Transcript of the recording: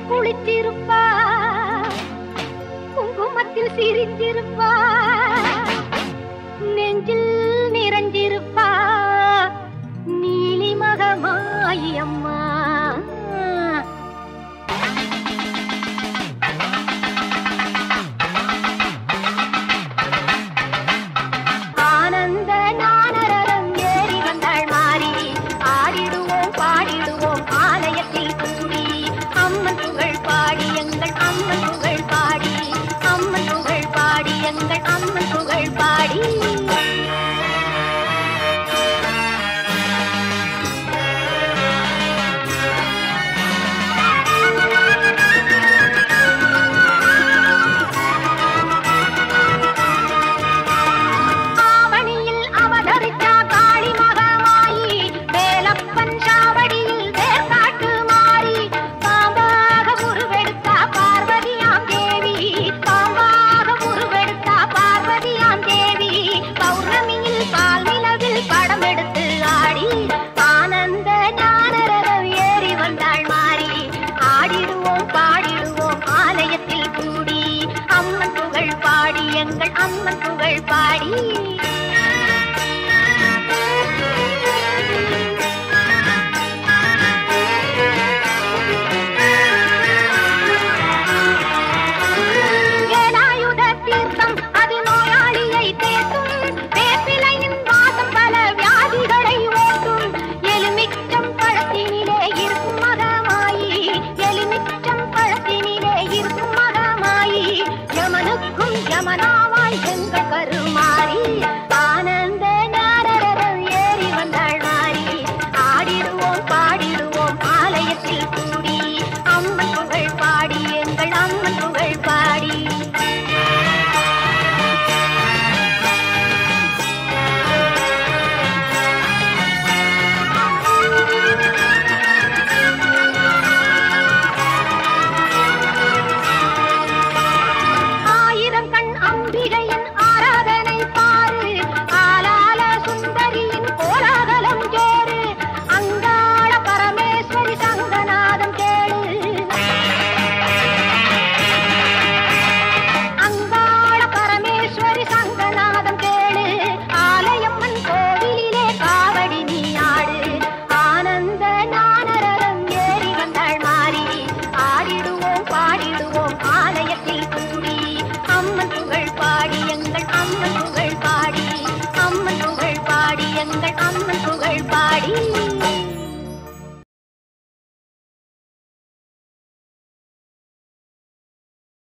குளிச்சிருப்பா குங்குமத்தில் சிரிச்சிருப்பா நெஞ்சில் நிறைஞ்சிருப்பா நீலி மகமாயி அம்மா ஆனந்த நானரரம் ஏறி வந்தாள் மாறி ஆடிடுவோம் பாடிடுவோம் ஆலயத்தில் கூடி அம்மன் புகழ் பாடி எங்கள் அம்மன் புகழ் பாடி அம்மன் புகழ் பாடி எங்கள் அம்மன் புகழ் பாடி அம்மன் புகழ் பாடி